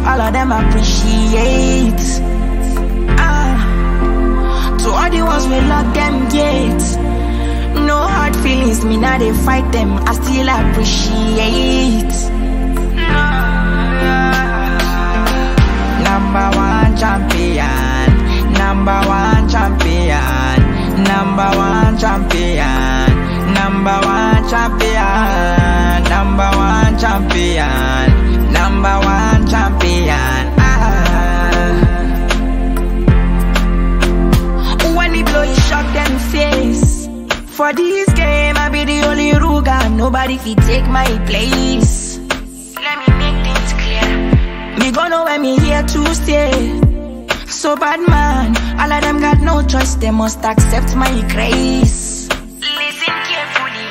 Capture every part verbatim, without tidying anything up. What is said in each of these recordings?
all of them appreciate. Ah, to all the ones we lock them gates. No hard feelings, me now they fight them, I still appreciate. Number one champion, number one champion, number one champion, number one champion, number one champion, number one champion. Ah. When the blow, you shock them face. For this game, I be the only Ruga. Nobody fi take my place. Let me make things clear. Me gonna know when me here to stay. So bad man, all of them got no choice. They must accept my craze. Listen carefully.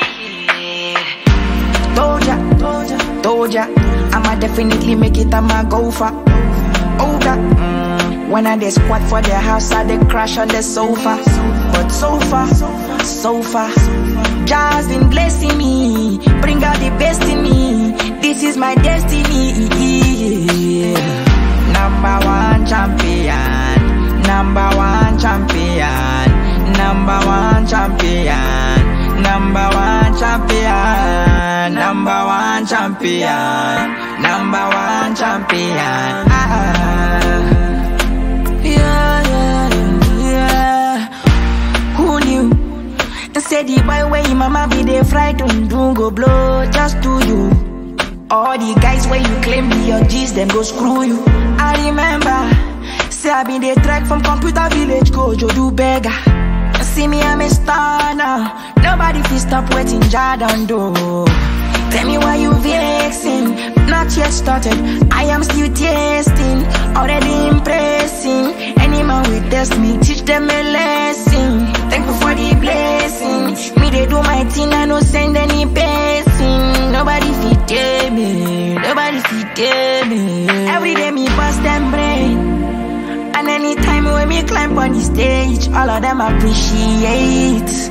Told ya, told ya, told ya, I'ma definitely make it. I'ma go for over. Mm. When I dey squat for the house, I dey crash on the sofa. But so far, so far, Jah's been blessing me. Bring out the best in me. This is my destiny. Number one champion, number one champion, number one champion, number one champion, number one champion, number one champion. Ah. Yeah, yeah, yeah. Who knew? Say the boy where your mama be there frightened, don't go blow just to you. All the guys where you claim be your G's, them go screw you. I remember, say I been the track from computer village, go do beggar. See me, I'm a star now. Nobody fi stop waiting, Jordan do. Tell me why you vexing? Not yet started, I am still testing. Already impressing. Any man will test me, teach them a lesson. Thankful for the blessing. Me they do my thing, I no send any passing. Nobody fit tell me, nobody fit tell me. Every day me bust them brain. And anytime when me climb on the stage, all of them appreciate.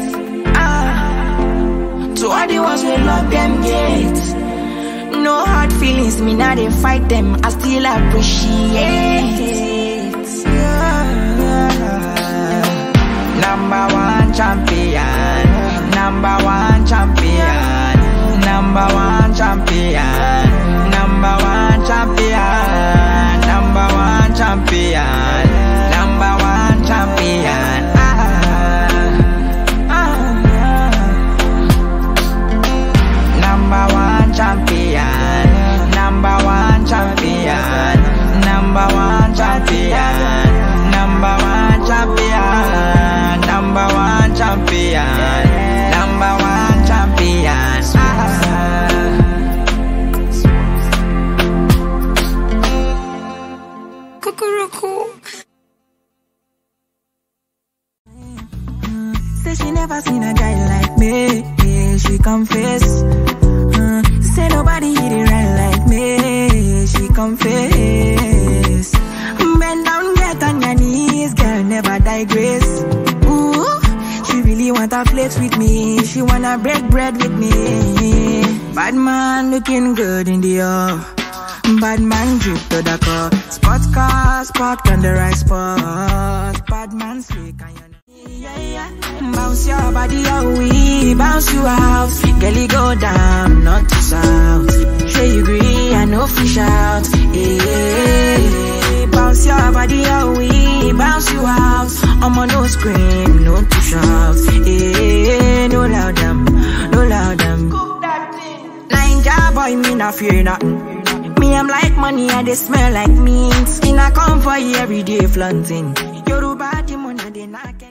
Ah, to all the ones we love them gates. No hard feelings, me now they fight them, I still appreciate. Yeah. Number one champion, number one champion, number one champion, number one champion, number one champion, number one champion. Ah, ah, ah. Number one champion, number one champion, number one champion, number one champion, number one champion, number one champion. Ah. Cuckoo. Say she never seen a guy like me, she confess. Uh, say nobody hit it right like me, she confess. Bend down, get on your knees, girl, never digress. Ooh, she really wanna flex with me, she wanna break bread with me. Bad man looking good in the air. Bad man drip to the car. Sports car, spot on the right spot. Bad man slick on your yeah, yeah. Bounce your body out, we bounce you out. Girlie go down, not to south. Say you agree, I know fish out. Yeah. Bounce your body out, we bounce you out. I'm on no scream, no to shout. Yeah. No loud them, no loud them. Ninja boy, me not fear nothing. Me, I'm like money and they smell like mint. Skin I come for you every day flaunting. Yoruba, the money they not get.